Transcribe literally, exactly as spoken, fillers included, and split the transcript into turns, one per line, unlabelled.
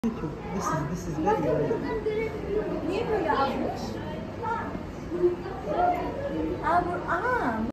This is this is very good.
Niye böyle almış? Aa, bu, aha.